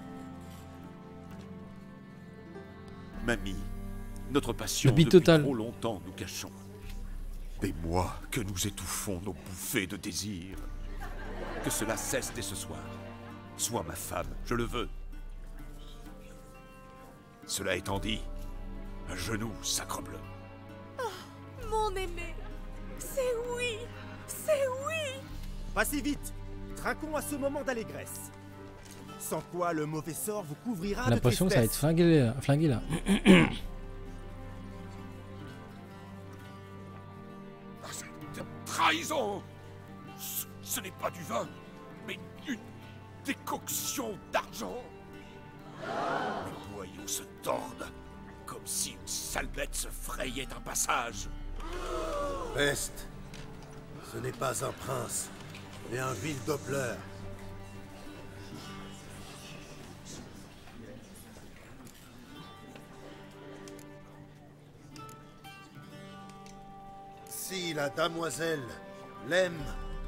Mamie, notre passion Le beat depuis total. trop longtemps nous cachons. Et moi, que nous étouffons nos bouffées de désir. Que cela cesse dès ce soir. Sois ma femme, je le veux. Cela étant dit, à genoux, sacrebleu. Oh, mon aimé, c'est oui, c'est oui. Pas si vite. Trinquons à ce moment d'allégresse. Sans quoi le mauvais sort vous couvrira J'ai de l'impression que ça va être tristesse. flingué là. Trahison! Ce n'est pas du vin, mais une décoction d'argent. Les boyaux se tordent, comme si une sale bête se frayait un passage. Peste, ce n'est pas un prince, mais un vil Doppler. Si la damoiselle l'aime,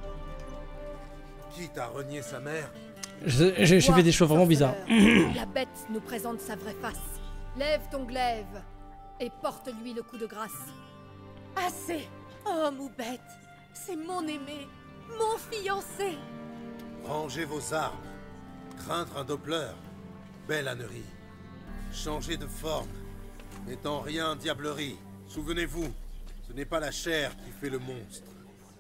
quitte à renier sa mère... J'ai fait des choix vraiment bizarres. La bête nous présente sa vraie face. Lève ton glaive et porte-lui le coup de grâce. Assez. Oh, Moubette, c'est mon aimé, mon fiancé. Rangez vos armes. Craindre un Doppler. Belle ânerie. Changer de forme. N'est en rien diablerie. Souvenez-vous, ce n'est pas la chair qui fait le monstre.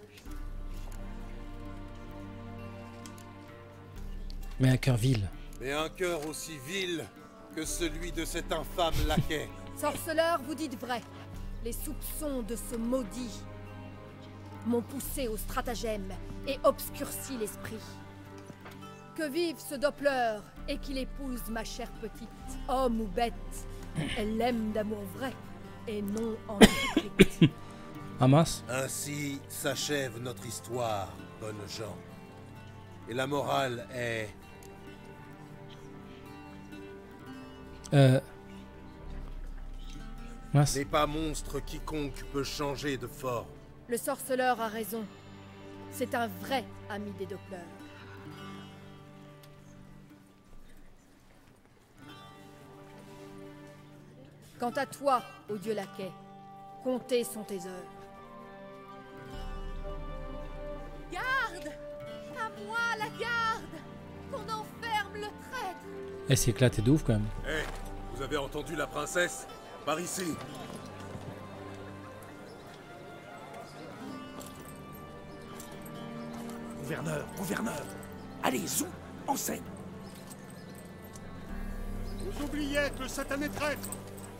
Mais un cœur vil. Mais un cœur aussi vil que celui de cet infâme laquais. Sorceleur, vous dites vrai. Les soupçons de ce maudit m'ont poussé au stratagème et obscurci l'esprit. Que vive ce Doppler et qu'il épouse ma chère petite, homme ou bête. Elle l'aime d'amour vrai et non en hypocrite. Ah mince. Ainsi s'achève notre histoire, bonnes gens. Et la morale est... Mince. N'est pas monstre quiconque peut changer de forme. Le sorceleur a raison. C'est un vrai ami des Dopplers. Quant à toi, ô dieu laquais, comptées sont tes heures. Garde! À moi la garde! Qu'on enferme le traître! Elle s'est éclatée de ouf quand même. Hé, vous avez entendu la princesse? Par ici. Gouverneur, gouverneur! Allez, zou, en scène! Vous oubliez que le satané traître!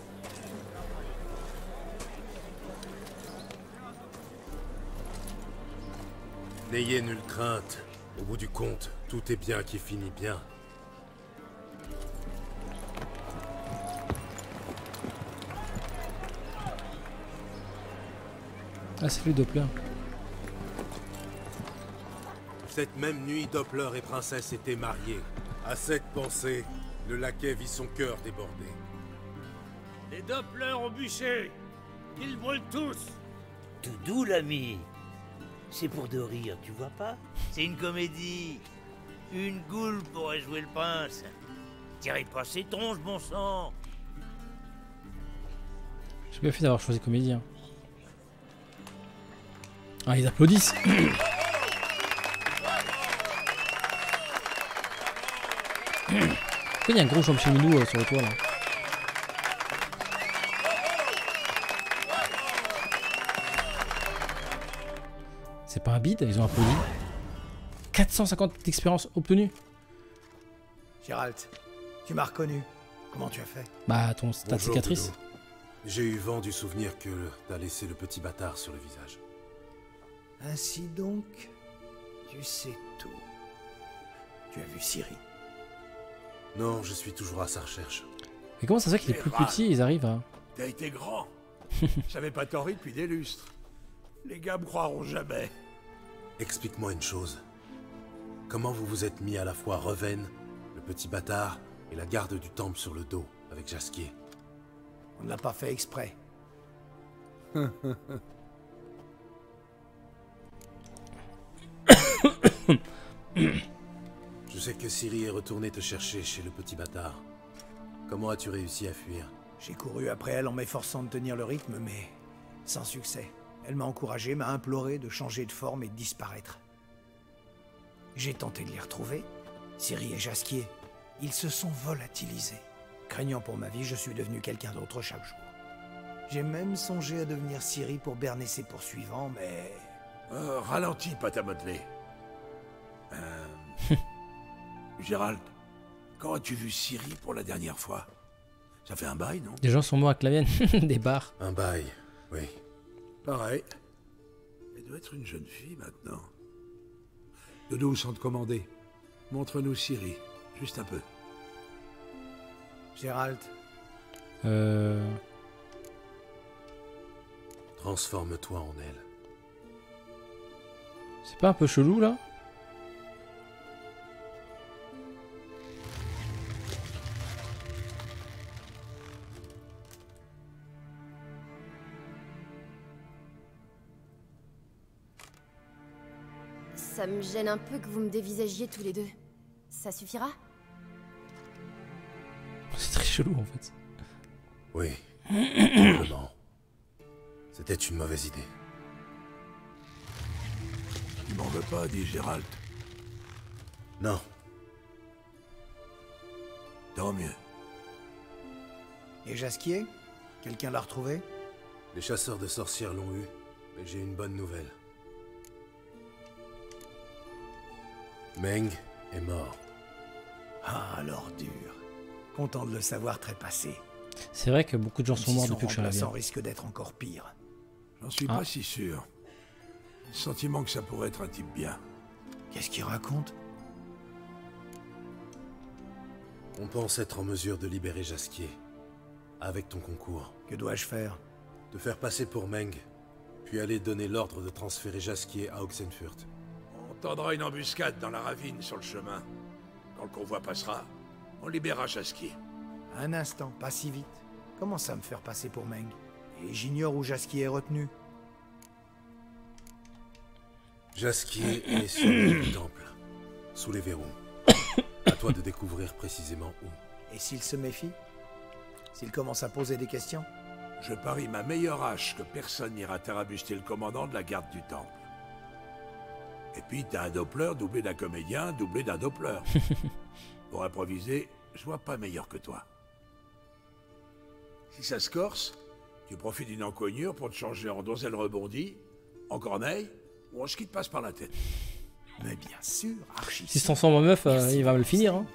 N'ayez nulle crainte. Au bout du compte, tout est bien qui finit bien. Ah, c'est lui Doppler. Cette même nuit, Doppler et Princesse étaient mariés. À cette pensée, le laquais vit son cœur déborder. Les Doppler au bûcher! Ils brûlent tous! Tout doux, l'ami. C'est pour de rire, tu vois pas? C'est une comédie. Une goule pourrait jouer le prince. Tirez pas ses tronches, bon sang! J'ai bien fait d'avoir choisi comédien. Ah, ils applaudissent. Il y a un gros Jean-Michel Minou sur le toit là. C'est pas un bide, ils ont applaudi. 450 d'expérience obtenue. Gérald, tu m'as reconnu. Comment tu as fait? Bah, ta cicatrice. Dodo. J'ai eu vent du souvenir que t'as laissé le petit bâtard sur le visage. Ainsi donc, tu sais tout. Tu as vu Ciri? Non, je suis toujours à sa recherche. Mais comment ça se fait qu'il est plus petit, ils arrivent à... T'as été grand. J'avais pas tort depuis des lustres. Les gars me croiront jamais. Explique-moi une chose. Comment vous vous êtes mis à la fois Reven, le petit bâtard, et la garde du temple sur le dos, avec Jasquier? On ne l'a pas fait exprès. Je sais que Ciri est retournée te chercher chez le petit bâtard. Comment as-tu réussi à fuir? J'ai couru après elle en m'efforçant de tenir le rythme, mais sans succès. Elle m'a encouragé, m'a imploré de changer de forme et de disparaître. J'ai tenté de les retrouver. Ciri et Jasquier, ils se sont volatilisés. Craignant pour ma vie, je suis devenu quelqu'un d'autre chaque jour. J'ai même songé à devenir Ciri pour berner ses poursuivants, mais... Ralentis, pâte à modeler. Gérald, quand as-tu vu Ciri pour la dernière fois? Ça fait un bail, non? Des gens sont morts à Clavienne, des bars. Un bail, oui. Pareil. Elle doit être une jeune fille maintenant. Dodo, sans te commander, montre-nous Ciri, juste un peu. Gérald. Transforme-toi en elle. C'est pas un peu chelou là? Ça me gêne un peu que vous me dévisagiez tous les deux. Ça suffira? C'est très chelou en fait. Oui, probablement. C'était une mauvaise idée. Tu m'en veux pas, dit Gérald. Non. Tant mieux. Et Jasquier? Quelqu'un l'a retrouvé? Les chasseurs de sorcières l'ont eu, mais j'ai une bonne nouvelle. Meng est mort. Ah, l'ordure. Content de le savoir trépassé. C'est vrai que beaucoup de gens sont morts depuis que je suis arrivé. Ça risque d'être encore pire. J'en suis pas si sûr. Le sentiment que ça pourrait être un type bien. Qu'est-ce qu'il raconte? On pense être en mesure de libérer Jasquier. Avec ton concours. Que dois-je faire? Te faire passer pour Meng, puis aller donner l'ordre de transférer Jasquier à Oxenfurt. On tendra une embuscade dans la ravine sur le chemin. Quand le convoi passera, on libérera Jasquier. Un instant, pas si vite. Comment ça me faire passer pour Meng? Et j'ignore où Jasquier est retenu. Jasquier est sur le temple, sous les verrous. À toi de découvrir précisément où. Et s'il se méfie? S'il commence à poser des questions? Je parie ma meilleure hache que personne n'ira tarabuster le commandant de la garde du temple. Et puis t'as un Doppler doublé d'un comédien, doublé d'un Doppler. Pour improviser, je vois pas meilleur que toi. Si ça se corse, tu profites d'une encoignure pour te changer en donzelle rebondie, en corneille, ou en ski te passe par la tête. Mais bien sûr, archi. Si se transforme en meuf, il va le finir. Hein.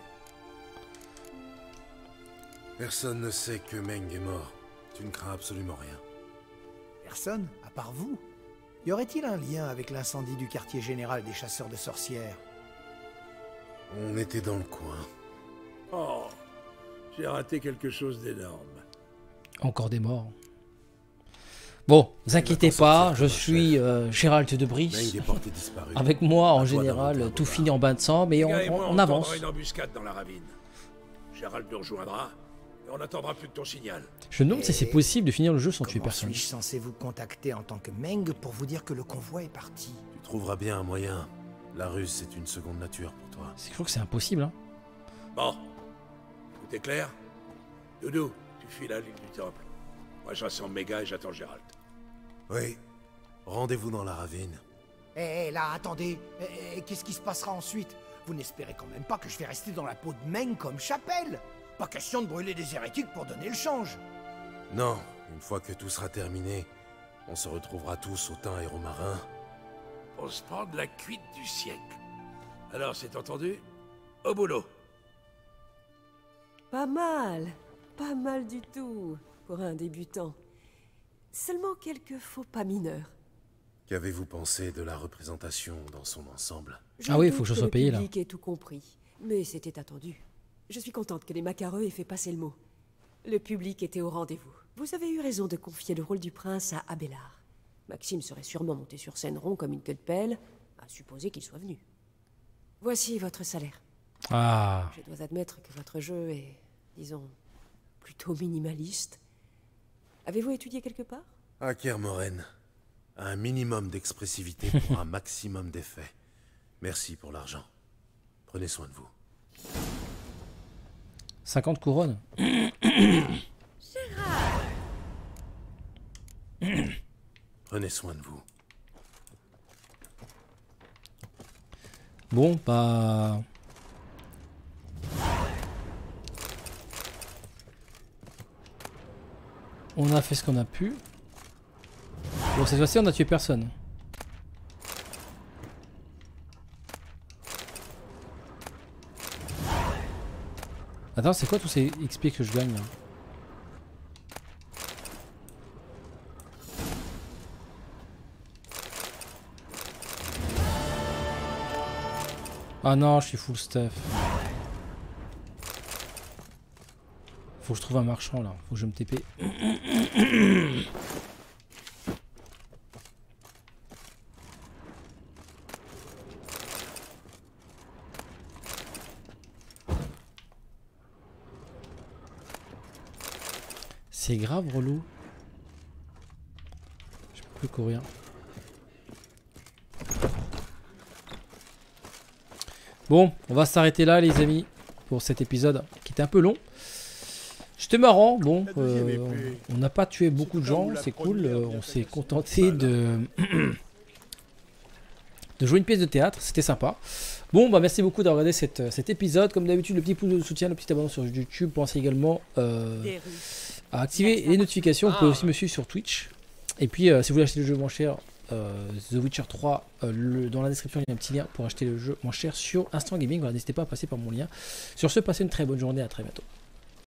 Personne ne sait que Meng est mort. Tu ne crains absolument rien. Personne, à part vous. Y aurait-il un lien avec l'incendie du quartier général des chasseurs de sorcières? On était dans le coin. Oh, j'ai raté quelque chose d'énorme. Encore des morts. Bon, vous inquiétez pas, je suis Gérald de Brice. Avec moi, en général, tout finit en bain de sang, mais on avance. On aura une embuscade dans la ravine. Gérald nous rejoindra, et on n'attendra plus de ton signal. Je me demande si c'est possible de finir le jeu sans tuer personne. Suis-je censé vous contacter en tant que Meng pour vous dire que le convoi est parti? Tu trouveras bien un moyen. La ruse, c'est une seconde nature pour toi. Je crois que c'est impossible, hein. Bon, tout est clair? Doudou, tu files la ligne du temple. Moi, je rassemble mes gars et j'attends Gérald. Oui. Rendez-vous dans la ravine. Eh là, attendez. Qu'est-ce qui se passera ensuite? Vous n'espérez quand même pas que je vais rester dans la peau de Meng comme Chapelle? Pas question de brûler des hérétiques pour donner le change. Non, une fois que tout sera terminé, on se retrouvera tous au teint aéromarin. On se prend de la cuite du siècle. Alors, c'est entendu? Au boulot. Pas mal du tout, pour un débutant. Seulement quelques faux pas mineurs. Qu'avez-vous pensé de la représentation dans son ensemble? Ah oui, il faut que je sois payé là. Le public ait tout compris, mais c'était attendu. Je suis contente que les macareux aient fait passer le mot. Le public était au rendez-vous. Vous avez eu raison de confier le rôle du prince à Abélard. Maxime serait sûrement monté sur scène rond comme une queue de pelle, à supposer qu'il soit venu. Voici votre salaire. Ah. Je dois admettre que votre jeu est, disons, plutôt minimaliste. Avez-vous étudié quelque part? À Kermoren. Un minimum d'expressivité pour un maximum d'effet. Merci pour l'argent. Prenez soin de vous. 50 couronnes. Prenez soin de vous. Bon, bah... On a fait ce qu'on a pu. Bon, cette fois-ci, on a tué personne. Attends, c'est quoi tous ces XP que je gagne là? Ah non, je suis full stuff. Faut que je trouve un marchand là, faut que je me TP. C'est grave relou. Je peux plus courir. Bon, on va s'arrêter là les amis pour cet épisode qui était un peu long. C'était marrant, bon, on n'a pas tué beaucoup de gens, c'est cool, on s'est contenté de jouer une pièce de théâtre, c'était sympa. Bon, bah merci beaucoup d'avoir regardé cet épisode, comme d'habitude le petit pouce de soutien, le petit abonnement sur YouTube, pensez également à activer les notifications, vous pouvez aussi me suivre sur Twitch. Et puis si vous voulez acheter le jeu moins cher, The Witcher 3, dans la description il y a un petit lien pour acheter le jeu moins cher sur Instant Gaming, voilà, n'hésitez pas à passer par mon lien. Sur ce, passez une très bonne journée, à très bientôt.